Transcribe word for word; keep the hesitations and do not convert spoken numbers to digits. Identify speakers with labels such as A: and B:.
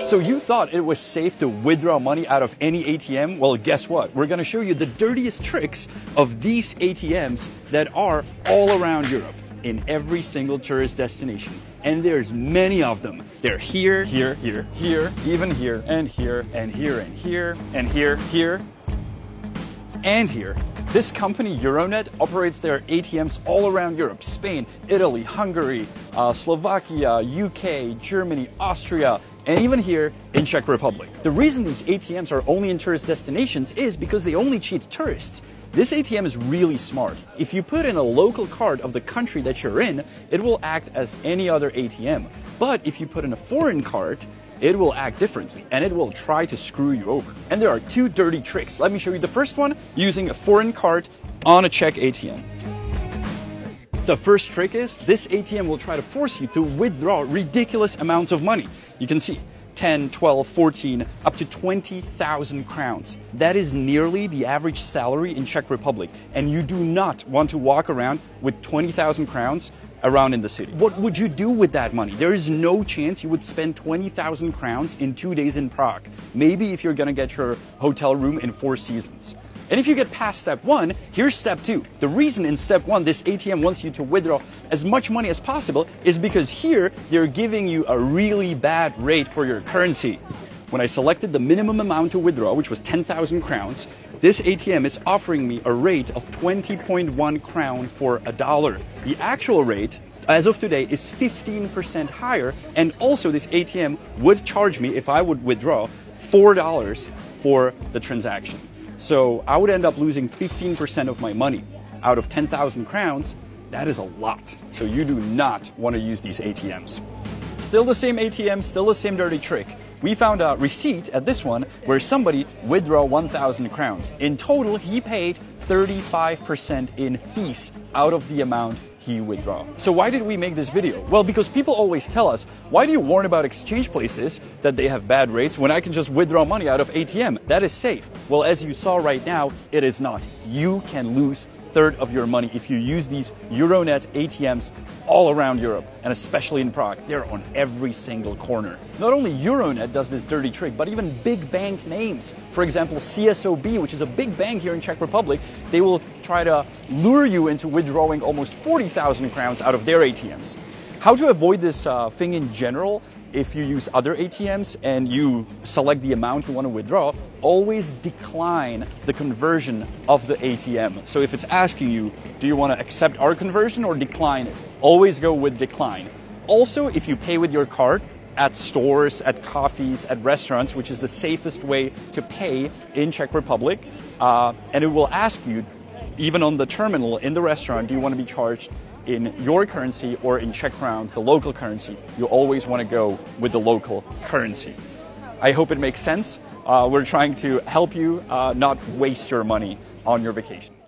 A: So you thought it was safe to withdraw money out of any A T M? Well, guess what? We're gonna show you the dirtiest tricks of these A T Ms that are all around Europe in every single tourist destination. And there's many of them. They're here, here, here, here, even here, and here, and here, and here, and here, here, and here. This company, Euronet, operates their A T Ms all around Europe: Spain, Italy, Hungary, uh, Slovakia, U K, Germany, Austria, and even here in Czech Republic. The reason these A T Ms are only in tourist destinations is because they only cheat tourists. This A T M is really smart. If you put in a local card of the country that you're in, it will act as any other A T M. But if you put in a foreign card, it will act differently, and it will try to screw you over. And there are two dirty tricks. Let me show you the first one, using a foreign card on a Czech A T M. The first trick is this A T M will try to force you to withdraw ridiculous amounts of money. You can see ten, twelve, fourteen, up to twenty thousand crowns. That is nearly the average salary in Czech Republic, and you do not want to walk around with twenty thousand crowns around in the city. What would you do with that money? There is no chance you would spend twenty thousand crowns in two days in Prague. Maybe if you're gonna get your hotel room in Four Seasons. And if you get past step one, here's step two. The reason in step one this A T M wants you to withdraw as much money as possible is because here they're giving you a really bad rate for your currency. When I selected the minimum amount to withdraw, which was ten thousand crowns, this A T M is offering me a rate of twenty point one crown for a dollar. The actual rate, as of today, is fifteen percent higher, and also this A T M would charge me, if I would withdraw, four dollars for the transaction. So I would end up losing fifteen percent of my money. Out of ten thousand crowns, that is a lot. So you do not want to use these A T Ms. Still the same A T M, still the same dirty trick. We found a receipt at this one where somebody withdrew one thousand crowns. In total, he paid thirty-five percent in fees out of the amount he withdrew. So why did we make this video? Well, because people always tell us, why do you warn about exchange places that they have bad rates when I can just withdraw money out of A T M? That is safe. Well, as you saw right now, it is not. You can lose a third of your money if you use these Euronet A T Ms all around Europe, and especially in Prague. They're on every single corner. Not only Euronet does this dirty trick, but even big bank names. For example, C S O B, which is a big bank here in Czech Republic, they will try to lure you into withdrawing almost forty thousand crowns out of their A T Ms. How to avoid this uh, thing in general? If you use other A T Ms and you select the amount you want to withdraw, always decline the conversion of the A T M. So if it's asking you, do you want to accept our conversion or decline it? Always go with decline. Also, if you pay with your card at stores, at coffees, at restaurants, which is the safest way to pay in Czech Republic, uh, and it will ask you, even on the terminal in the restaurant, do you want to be charged in your currency or in Czech crowns, the local currency? You always want to go with the local currency. I hope it makes sense. Uh, we're trying to help you uh, not waste your money on your vacation.